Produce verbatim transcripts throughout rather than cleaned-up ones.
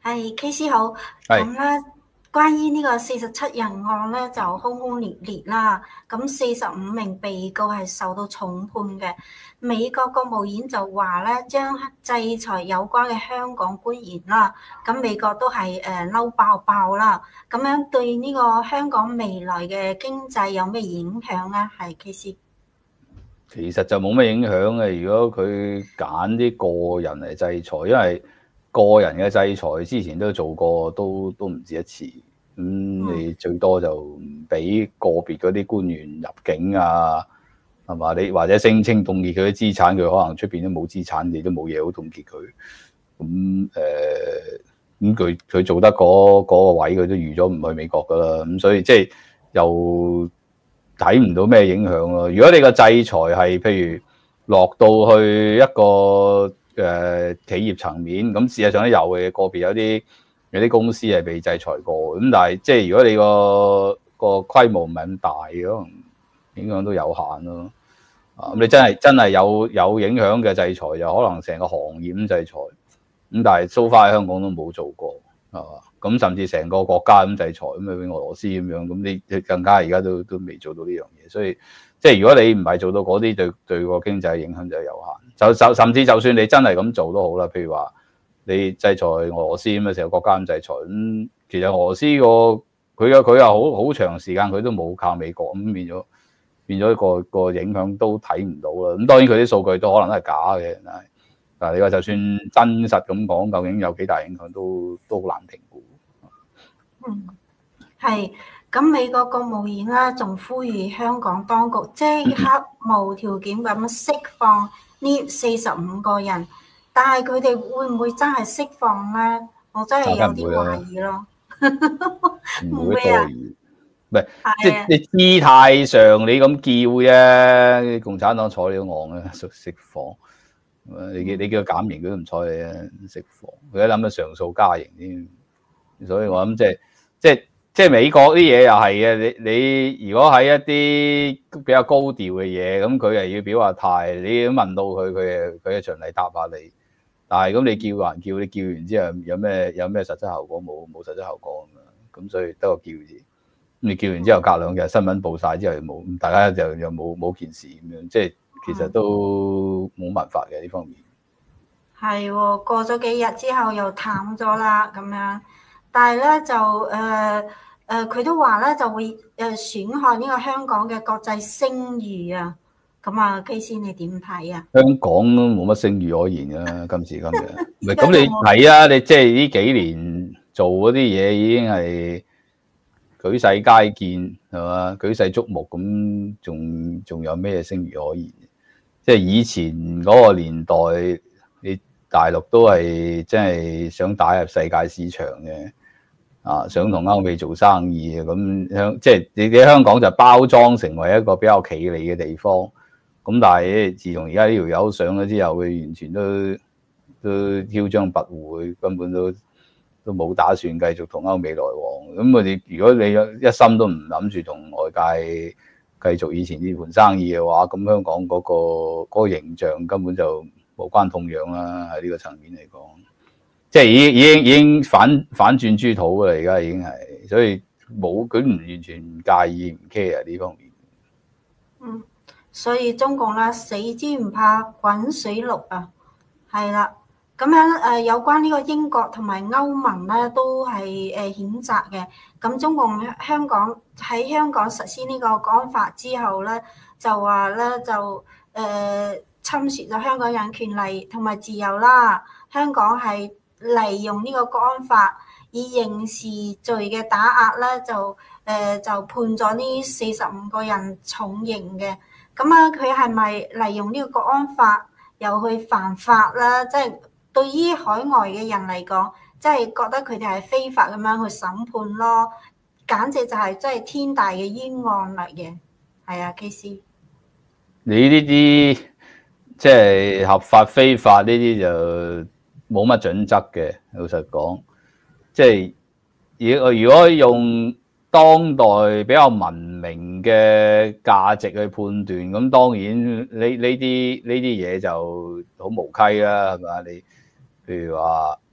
係 K C 好， 係咁咧關於呢個四十七人案咧就轟轟烈烈啦，咁四十五名被告係受到重判嘅。美國國務院就話咧將制裁有關嘅香港官員啦，咁美國都係誒嬲爆爆啦，咁樣對呢個香港未來嘅經濟有咩影響咧？係 K C。 其實就冇咩影響嘅。如果佢揀啲個人嚟制裁，因為個人嘅制裁之前都做過，都都唔止一次。咁、嗯、你最多就唔俾個別嗰啲官員入境啊，係嘛？你或者聲稱凍結佢啲資產，佢可能出邊都冇資產，你都冇嘢好凍結佢。咁誒，咁佢佢做得嗰、嗰個位，佢都預咗唔去美國噶啦。咁所以即係又睇唔到咩影響咯。如果你個制裁係譬如落到去一個誒、呃、企業層面，咁事實上都有嘅，個別有啲有啲公司係被制裁過。咁但係即係如果你個個規模唔係咁大嘅，可能影響都有限咯。啊，咁你真係真係有有影響嘅制裁，就可能成個行業咁制裁。咁但係 so far 喺香港都冇做過，係嘛？咁甚至成個國家咁制裁，咁啊俄羅斯咁樣，咁你更加而家都都未做到呢樣嘢。所以即係如果你唔係做到嗰啲，對對個經濟影響就有限。就就甚至就算你真係咁做都好啦，譬如話你制裁俄羅斯咁啊，成個國家咁制裁，咁其實俄羅斯個佢有佢又好好長時間佢都冇靠美國，咁變咗變咗個個影響都睇唔到啦。咁當然佢啲數據都可能都係假嘅，但係但係你話就算真實咁講，究竟有幾大影響都都好難評估。 嗯，係。咁美國國務院咧，仲呼籲香港當局即刻無條件咁釋放呢四十五個人，但係佢哋會唔會真係釋放咧？我真係有啲懷疑咯。 唔會多餘，唔係即係係你姿態上你咁叫啫，共產黨睬你都戇啦，釋釋放。你叫你叫佢減刑，佢都唔睬你啊！釋放，佢一諗到上訴加刑添，所以我諗即係即係即係美國啲嘢又係嘅。你你如果喺一啲比較高調嘅嘢，咁佢又要表下態，你都問到佢，佢佢係循例答下你。但係咁你叫還叫，你叫完之後有咩有咩實質效果？冇冇實質效果咁樣，咁所以得個叫字。咁你叫完之後，隔兩日新聞報晒之後又冇，大家就又冇冇件事咁樣，即係。其實都冇辦法嘅呢方面。 係喎，過咗幾日之後又淡咗啦咁樣，但係咧就誒誒，佢、呃、都話咧就會誒損害呢個香港嘅國際聲譽啊。咁啊，K C你點睇啊？ 香港都冇乜聲譽可言啊，今時今日。唔係咁你睇啊，你即係呢幾年做嗰啲嘢已經係舉世皆見係嘛，舉世矚目咁，仲仲有咩聲譽可言？即係以前嗰個年代，你大陸都係真係想打入世界市場嘅，啊，想同歐美做生意嘅，咁香即係你喺香港就包裝成為一個比較企理嘅地方。咁但係自從而家呢條友上咗之後，佢完全都都囂張跋扈，根本都都冇打算繼續同歐美來往。咁我哋如果你一心都唔諗住同外界繼續以前呢盤生意嘅話，咁香港嗰個嗰個形象根本就無關痛癢啦。喺呢個層面嚟講，即係已經已經已經反反轉豬肚㗎啦，而家已經係，所以冇佢唔完全唔介意唔 care 呢方面。 嗯，所以中共咧死豬唔怕滾水淥啊，係啦。咁樣誒，有關呢個英國同埋歐盟咧，都係誒譴責嘅。咁中共香港喺香港實施呢個國安法之後咧，就話咧就誒、呃、侵蝕咗香港人權利同埋自由啦。香港係利用呢個國安法以刑事罪嘅打壓咧，就誒、呃、就判咗呢四十五個人重刑嘅。咁啊，佢係咪利用呢個國安法又去犯法啦？即係。對於海外嘅人嚟講，即係覺得佢哋係非法咁樣去審判咯，簡直就係真係天大嘅冤案嚟嘅。係啊 ，K C。 你呢啲即係合法非法呢啲就冇乜準則嘅，老實講。即係如果用當代比較文明嘅價值去判斷，咁當然呢呢啲呢啲嘢就好無稽啦，係咪？你譬如話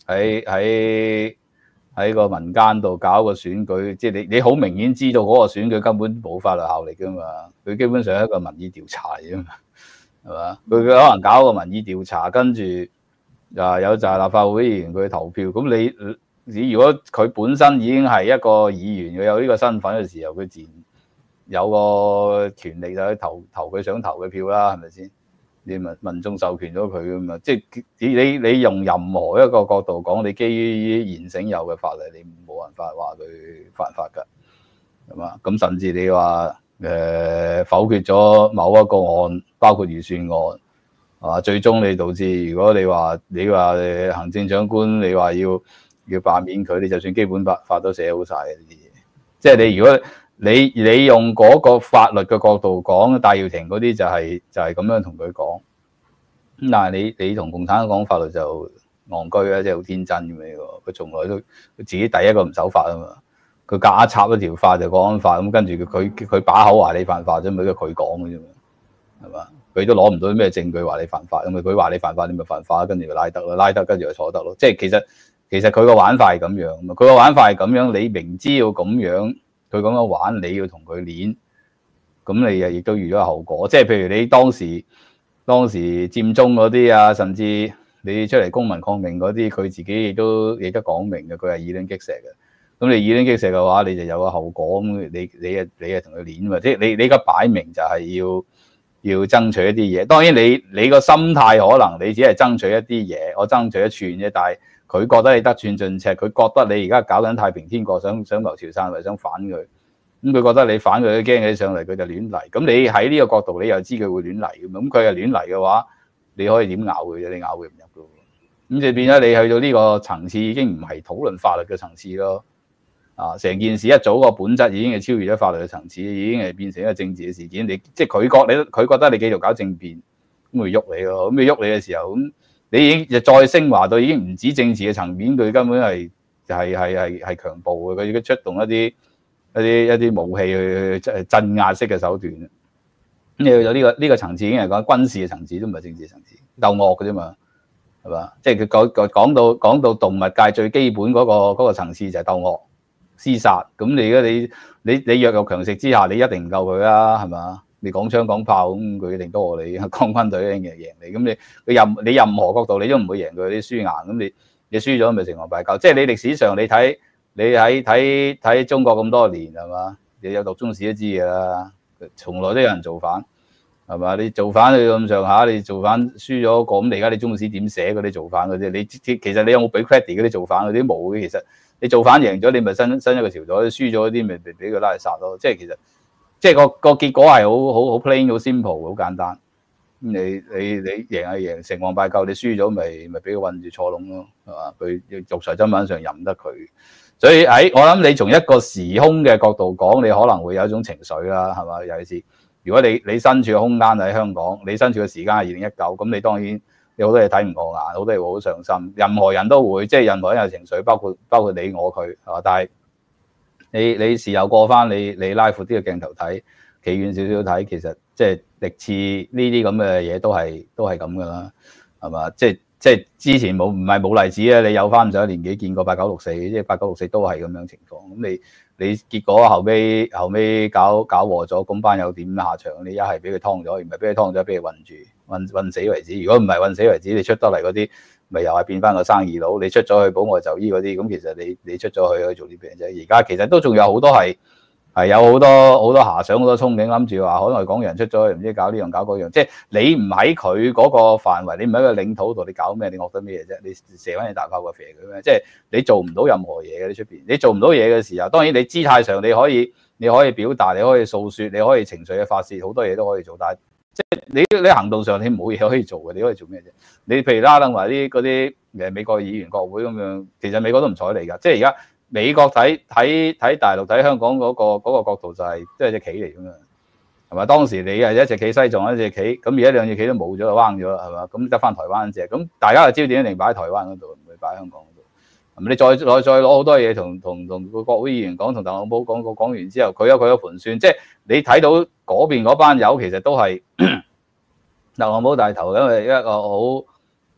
喺喺喺個民間度搞個選舉，即係你你好明顯知道嗰個選舉根本冇法律效力噶嘛，佢基本上係一個民意調查啫嘛，係嘛？佢佢可能搞個民意調查，跟住啊有就係立法會議員佢投票，咁你你如果佢本身已經係一個議員，佢有呢個身份嘅時候，佢自然有個權利就去投投佢想投嘅票啦，係咪先？你民民眾授權咗佢噶嘛，即係你你用任何一個角度講，你基於現成有嘅法例，你冇辦法話佢犯法㗎，係嘛？咁甚至你話誒、呃、否決咗某一個案，包括預算案，係嘛？最終你導致，如果你話你話行政長官，你話要要罷免佢，你就算基本法法都寫好晒呢啲嘢，即係你如果。你你用嗰個法律嘅角度講，戴耀廷嗰啲就係、是、就係、是、咁樣同佢講。咁但係你你同共產黨講法律就戇居啦，即係好天真咁樣喎。佢從來都佢自己第一個唔守法啊嘛。佢夾硬插一條法就國安法，咁跟住佢佢佢把口話你犯法啫嘛，佢講嘅啫嘛，係嘛？佢都攞唔到咩證據話你犯法，咁咪佢話你犯法，你咪犯法，跟住就拉得咯，拉得跟住就坐得咯。即係其實其實佢個玩法係咁樣，佢個玩法係咁樣，你明知要咁樣。佢咁樣玩，你要同佢練，咁你又亦都預咗後果。即係譬如你當時當時佔中嗰啲啊，甚至你出嚟公民抗命嗰啲，佢自己亦都亦都講明嘅，佢係以卵擊石嘅。咁你以卵擊石嘅話，你就有個後果。咁你你啊你啊同佢練嘛，即係你你而家擺明就係要要爭取一啲嘢。當然你你個心態可能你只係爭取一啲嘢，我爭取一寸啫，但係。佢覺得你得寸進尺，佢覺得你而家搞緊太平天國，想想謀朝篡位，想反佢。咁佢覺得你反佢，都驚起上嚟，佢就亂嚟。咁你喺呢個角度，你又知佢會亂嚟嘅嘛？咁佢係亂嚟嘅話，你可以點咬佢啫？你咬佢唔入嘅。咁就變咗你去到呢個層次，已經唔係討論法律嘅層次咯。啊，成件事一早個本質已經係超越咗法律嘅層次，已經係變成一個政治嘅事件。你即係佢覺你，佢覺得你繼續搞政變，咁會喐你咯。咁你喐你嘅時候咁。你已經就再升華到已經唔止政治嘅層面，佢根本係係係係係強暴嘅，佢已經出動一啲一啲一啲武器去去鎮壓式嘅手段。咁你去到呢個呢個層次已經係講軍事嘅層次，都唔係政治層次，鬥惡嘅啫嘛，係嘛？即係佢講講到講到動物界最基本嗰個嗰個層次就係鬥惡、廝殺。咁你而家你你你弱肉強食之下，你一定唔夠佢啦，係嘛？你講槍講炮咁，佢一定多過你。抗軍隊一定贏你。咁你佢任你任何角度，你都唔會贏佢啲輸硬。咁你你輸咗咪成王敗寇。即係你歷史上你睇你喺睇睇中國咁多年係嘛？你有讀中史都知㗎啦。從來都有人造反係嘛？你造反去咁上下，你造反輸咗個咁，你而家你中史點寫嗰啲造反嗰啲？你其實你有冇俾 credit 嗰啲造反嗰啲冇嘅？其實你造反贏咗，你咪新新一個朝代；輸咗嗰啲咪俾佢拉去殺咯。即係其實。即係個個結果係好好好 plain 好 simple 好簡單。咁你你你贏係贏，成王敗寇，你輸咗咪咪俾佢韞住坐籠咯，係嘛？佢肉隨砧板上任得佢。所以喺我諗你從一個時空嘅角度講，你可能會有一種情緒啦，係嘛？尤其是如果你你身處嘅空間喺香港，你身處嘅時間係二零一九，咁你當然有好多嘢睇唔過眼，好多嘢會好上心。任何人都會，即係任何人有情緒，包括包括你我佢係嘛？但係你你時候過翻，你你拉闊啲嘅鏡頭睇，企遠少少睇，其實即係歷次呢啲咁嘅嘢都係都係咁噶啦，係嘛？即係即係之前冇唔係冇例子啊！你有翻咁上下年紀見過八九六四，即係八九六四都係咁樣情況。咁你你結果後尾後尾搞搞禍咗，咁班友點下場？你一係俾佢劏咗，唔係俾佢劏咗，俾佢韞住韞韞死為止。如果唔係韞死為止，你出得嚟嗰啲。咪又係變翻個生意佬，你出咗去保外就醫嗰啲，咁其實你你出咗去去做啲病啫。而家其實都仲有好多係係有好多好多遐想，好多憧憬，諗住話海外港人出咗去，唔知搞呢樣搞嗰樣。即係你唔喺佢嗰個範圍，你唔喺個領土度，你搞咩？你惡得咩啫？你射翻你大炮個肥佢咩？即係你做唔到任何嘢嘅，你出邊你做唔到嘢嘅時候，當然你姿態上你可以你可以表達，你可以訴説，你可以情緒嘅發泄，好多嘢都可以做，但係。即係你你行動上你冇嘢可以做嘅，你可以做咩啫？你譬如拉楞埋啲嗰啲誒美國議員國會咁樣，其實美國都唔睬你㗎。即係而家美國睇睇睇大陸睇香港嗰個嗰個角度就係即係隻棋嚟㗎嘛，係嘛？當時你係一隻棋西藏一隻棋，咁而家兩隻棋都冇咗，就彎咗啦，係嘛？咁得翻台灣隻，咁大家嘅焦點一定擺喺台灣嗰度，唔會擺喺香港嗰度。咁你再再再攞好多嘢同同同個國會議員講，同特朗普講過講完之後，佢有佢嘅盤算，即係你睇到嗰邊嗰班友其實都係特朗普帶頭，因為一個好好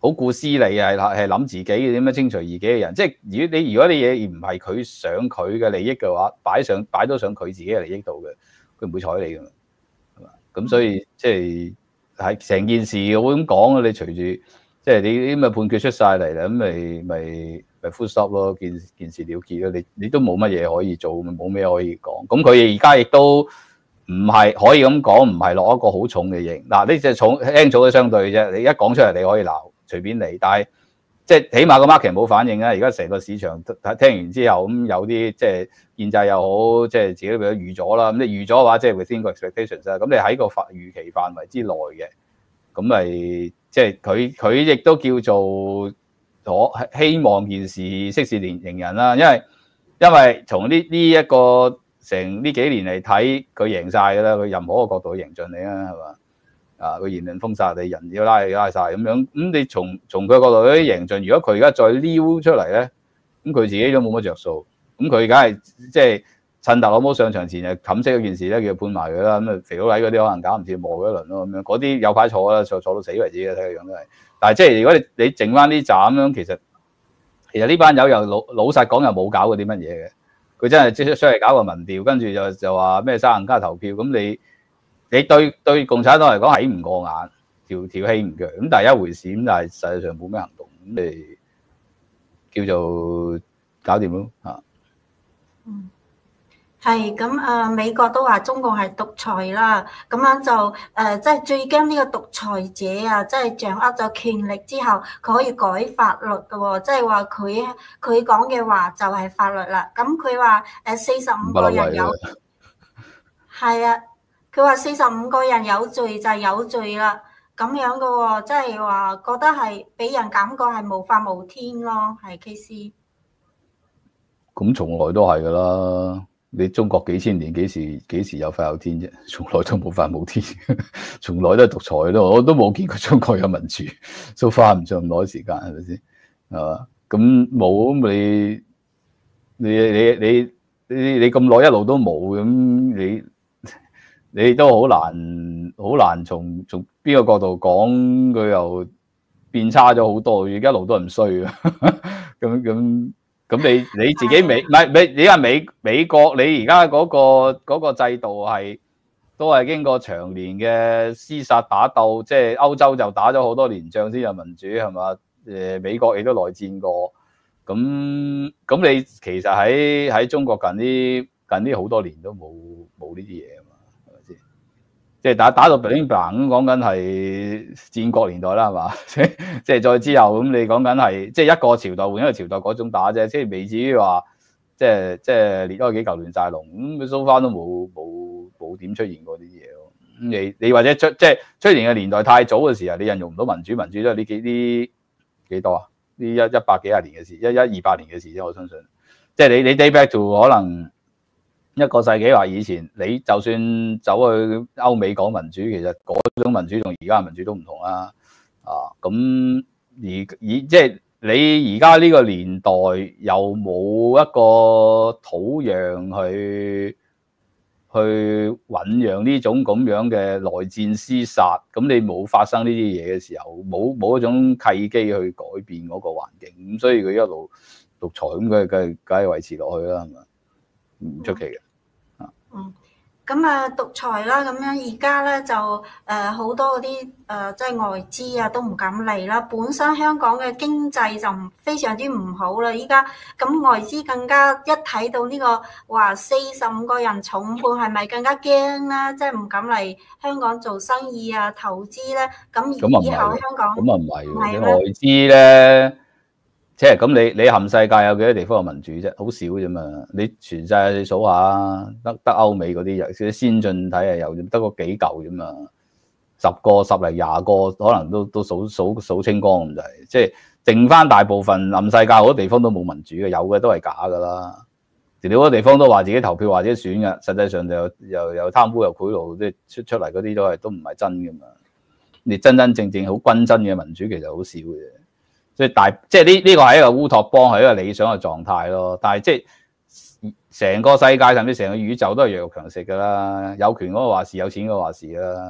好顧私利係係諗自己點樣清除異己嘅人。即係如果你如果啲嘢唔係佢想佢嘅利益嘅話，擺上擺到上佢自己嘅利益度嘅，佢唔會睬你㗎嘛。係嘛？咁所以即係係成件事我咁講啊，你隨住即係你啲咁嘅判決出晒嚟啦，咁咪咪咪 full stop 咯，件件事了結咯。你你都冇乜嘢可以做，冇咩可以講。咁佢而家亦都唔係可以咁講，唔係落一個好重嘅刑。嗱，呢隻重輕重都相對啫。你一講出嚟，你可以鬧，隨便你。但係即係起碼個 market 冇反應啊。而家成個市場聽完之後，咁有啲即係建制又好，即係自己都預咗啦。咁你預咗嘅話，即係 within 個 expectations 啦。咁你喺個範預期範圍之內嘅，咁咪即係佢佢亦都叫做我希望件事息事寧人啦。因為因為從呢呢一個成呢幾年嚟睇，佢贏晒㗎啦。佢任何一個角度去贏盡你啦，係嘛？啊，佢言論封殺你，人要拉你拉晒咁樣。咁你從從佢角度去贏盡，如果佢而家再撩出嚟咧，咁佢自己都冇乜着數。咁佢梗係即係趁特朗普上場前就冚熄嗰件事咧，叫佢判埋佢啦。咁啊肥佬黎嗰啲可能搞唔掂磨佢一輪咯，咁樣嗰啲有排坐啦，坐坐到死為止嘅，睇個樣都係。但係即係如果你你剩翻啲斬咁樣，其實其實呢班友又老老實講又冇搞過啲乜嘢嘅。佢真係即係出嚟搞個民調，跟住就就話咩三人加投票，咁你你對對共產黨嚟講係唔過眼，條條氣唔強，咁但係一回事，咁但係實際上冇咩行動，咁你叫做搞掂咯嚇。 嗯，係咁誒，美國都話中共係獨裁啦，咁樣就誒，即係最驚呢個獨裁者啊，即係掌握咗權力之後，佢可以改法律嘅喎，即係話佢佢講嘅話就係法律啦。咁佢話誒四十五個人有，係啊，佢話四十五個人有罪就係有罪啦，咁樣嘅喎，即係話覺得係俾人感覺係無法無天咯，係 K C。 咁從來都係噶啦，你中國幾千年幾時幾時有法有天啫？從來都冇法冇天，從來都係獨裁咯。我都冇見過中國有民主，都花唔上咁耐時間，係咪先？係嘛？咁冇你你你你你你咁耐一路都冇，咁你你都好難好難從從邊個角度講，佢又變差咗好多，而家一路都係唔衰嘅，咁咁。咁你你自己美唔係美？你話美美國，你而家嗰個嗰個制度係都係經過長年嘅廝殺打鬥，即係歐洲就打咗好多年仗先有民主，係嘛？誒，美國亦都內戰過，咁咁你其實喺喺中國近啲近啲好多年都冇冇呢啲嘢啊嘛，係咪先？即係打打到 bling bling 咁講緊係戰國年代啦，係嘛？即係再之後咁，你講緊係即係一個朝代換一個朝代嗰種打啫，即係未至於話即係即係列開幾嚿亂晒龍咁，佢 so far都冇冇冇點出現過呢啲嘢咯。咁你你或者出即係出現嘅年代太早嘅時候，你引用唔到民主，民主都係呢幾啲幾多啊？呢一一百幾廿年嘅事，一一二百年嘅事啫。我相信，即係你你 day back to 可能一個世紀或以前，你就算走去歐美講民主，其實嗰種民主同而家嘅民主都唔同啦。啊，咁而以即係你而家呢個年代又冇一個土壤去去醖釀呢種咁樣嘅內戰廝殺，咁你冇發生呢啲嘢嘅時候，冇冇一種契機去改變嗰個環境，咁所以佢一路獨裁咁，佢梗梗係維持落去啦，係咪？唔出奇嘅。 嗯，咁啊獨裁啦，咁樣而家咧就誒好多嗰啲誒即係外資啊都唔敢嚟啦。本身香港嘅經濟就唔非常之唔好啦，依家咁外資更加一睇到呢個話四十五個人重判，係咪更加驚啦？即係唔敢嚟香港做生意啊、投資咧。咁以後香港咁啊唔係喎，你外資咧。即係咁，你你冚世界有幾多地方有民主啫？好少啫嘛！你全世界你數下，得得歐美嗰啲有啲先進體系有，得個幾嚿啫嘛。十個十零廿個，可能都都數數數清光咁就係。即係剩翻大部分冚世界好多地方都冇民主嘅，有嘅都係假噶啦。你好多地方都話自己投票或者選嘅，實際上就又又貪污又賄賂，即係出出嚟嗰啲都係都唔係真噶嘛。你真真正正好均真嘅民主其實好少嘅。所以大即係呢呢個係一個烏托邦，係一個理想嘅狀態咯。但係即係成個世界甚至成個宇宙都係弱肉強食噶啦。有權嗰個話事，有錢嗰個話事啦。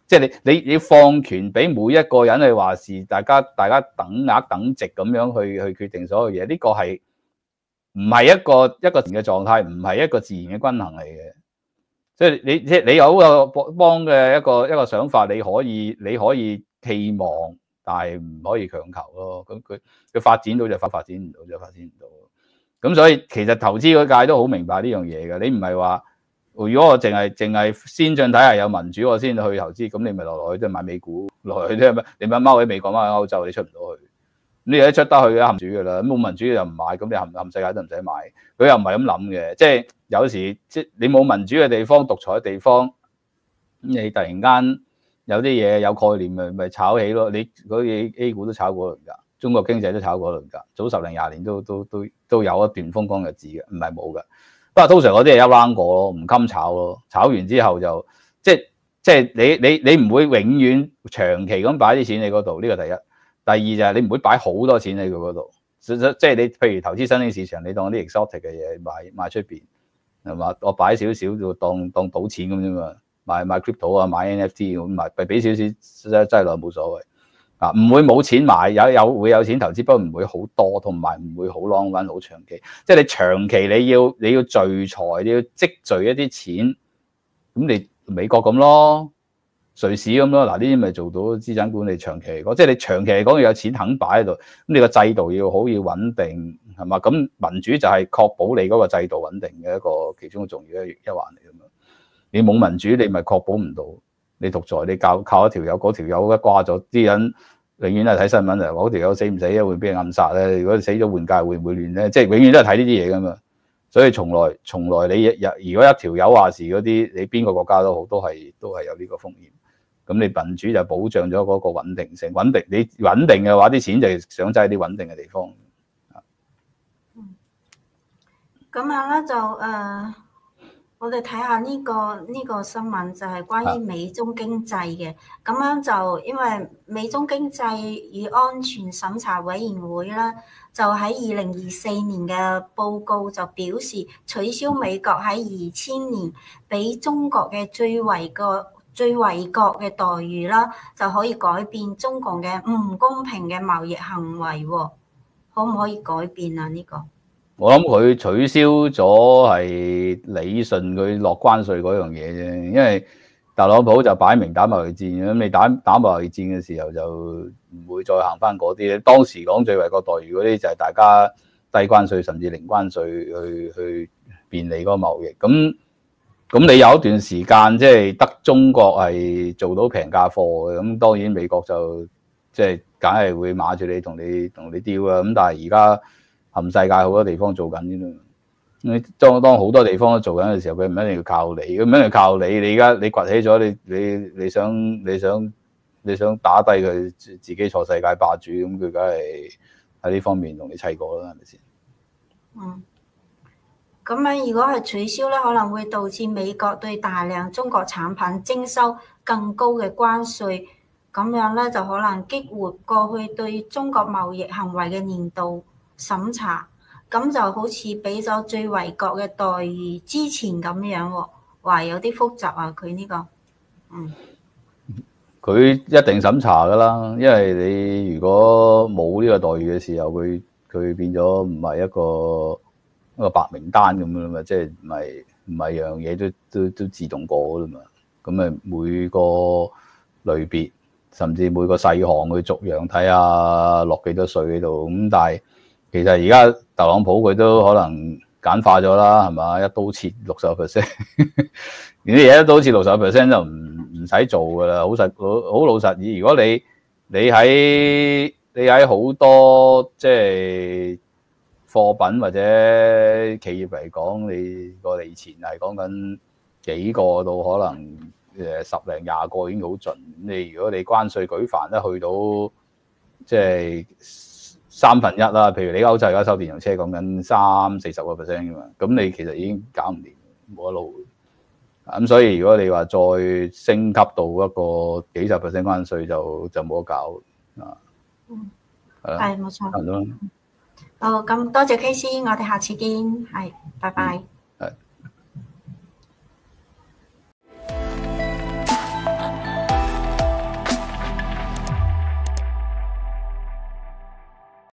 即係你你你放權俾每一個人去話事，大家大家等額等值咁樣去去決定所有嘢，呢個係唔係一個一個自然嘅狀態，唔係一個自然嘅均衡嚟嘅。即係你即係你有個幫嘅一個一個想法，你可以你可以期望，但係唔可以強求咯。咁佢佢發展到就發，發展唔到就發展唔到。咁所以其實投資嗰界都好明白呢樣嘢嘅。你唔係話如果我淨係淨係先進體系有民主我先去投資，咁你咪落落去都係買美股，落去都係咩？你咪踎喺美國踎喺歐洲，你出唔到去。你而家出得去嘅民主㗎啦，咁冇民主又唔買，咁你冚冚世界都唔使買。佢又唔係咁諗嘅，即係有時即係你冇民主嘅地方、獨裁嘅地方，咁你突然間有啲嘢有概念咪咪炒起咯。你嗰啲 A 股都炒過輪㗎，中國經濟都炒過輪㗎，早十零廿年都都都都有一段風光日子嘅，唔係冇㗎。不過通常嗰啲係一攬過咯，唔襟炒咯。炒完之後就即係即係你你你唔會永遠長期咁擺啲錢喺嗰度，呢個第一。第二就係你唔會擺好多錢喺佢嗰度，即係你譬如投資新興市場，你當啲 exotic 嘅嘢買買出邊係嘛？我擺少少就當當賭錢咁啫嘛，買買 crypto 啊，買 N F T 咁買，俾少少擠落冇所謂啊，唔會冇錢買，有有會有錢投資，不過唔會好多，同埋唔會好 long run 好長期。即係你長期你要你要聚財，你要積聚一啲錢，咁你美國咁咯。瑞士咁咯，嗱呢啲咪做到資產管理長期嚟講，即係你長期嚟講要有錢肯擺喺度，咁你個制度要好要穩定係嘛？咁民主就係確保你嗰個制度穩定嘅一個其中重要一一環嚟㗎嘛。你冇民主，你咪確保唔到。你獨裁，你靠靠一條友，嗰條友一掛咗，啲人永遠都係睇新聞嚟，嗰條友死唔死啊？會俾人暗殺咧？如果死咗換屆會唔會亂咧？即係永遠都係睇呢啲嘢㗎嘛。所以從來從來你日如果一條友話事嗰啲，你邊個國家都好，都係都係有呢個風險。咁你民主就保障咗嗰個穩定性，穩定你穩定嘅話，啲錢就想擠啲穩定嘅地方。 嗯，咁樣咧就誒、呃，我哋睇下呢個呢、這個新聞就係關於美中經濟嘅。咁樣就因為美中經濟與安全審查委員會咧，就喺二零二四年嘅報告就表示，取消美國喺二千年俾中國嘅最惠國最惠國嘅待遇啦，就可以改變中共嘅唔公平嘅貿易行為喎，可唔可以改變啊？呢、這個我諗佢取消咗係理順佢落關稅嗰樣嘢啫，因為特朗普就擺明打貿易戰，咁你打打貿易戰嘅時候就唔會再行翻嗰啲。當時講最惠國待遇嗰啲就係大家低關稅甚至零關稅去去便利嗰個貿易咁。咁你有一段時間即係得中國係做到平價貨嘅，咁當然美國就即係梗係會馬住你同你同你丟啦。咁但係而家冚世界好多地方做緊嘅啦。咁當當好多地方都做緊嘅時候，佢唔一定要靠你，咁唔一定要靠你。你而家你崛起咗，你你你想你想你想打低佢自己坐世界霸主，咁佢梗係喺呢方面同你砌過啦，係咪先？ 嗯。咁樣如果係取消咧，可能會導致美國對大量中國產品徵收更高嘅關稅，咁樣咧就可能激活過去對中國貿易行為嘅年度審查，咁就好似俾咗最惠國嘅待遇之前咁樣喎，話有啲複雜啊，佢呢個，嗯， 佢一定審查㗎啦，因為你如果冇呢個待遇嘅時候，佢佢變咗唔係一個。一個白名單咁樣嘛，即係唔係唔係樣嘢都都都自動過噶啦嘛。咁啊每個類別，甚至每個細項去逐樣睇下落幾多稅喺度。咁但係其實而家特朗普佢都可能簡化咗啦，係嘛？一刀切六十個 percent，呢啲嘢一刀切六十個 percent 就唔唔使做噶啦。好實好好老實，如果你你喺你喺好多即係。貨品或者企業嚟講，你個利錢係講緊幾個到可能誒十零廿個已經好盡。你如果你關稅舉凡一去到即係三分一啦，譬如你歐洲而家收電動車講緊三四十個 percent 㗎嘛，咁你其實已經搞唔掂，冇得路。咁所以如果你話再升級到一個幾十 percent 關稅就就冇得搞啊。 嗯， 係冇錯。 差唔多。 好，咁多謝 K C，我哋下次見，係，拜拜。 係。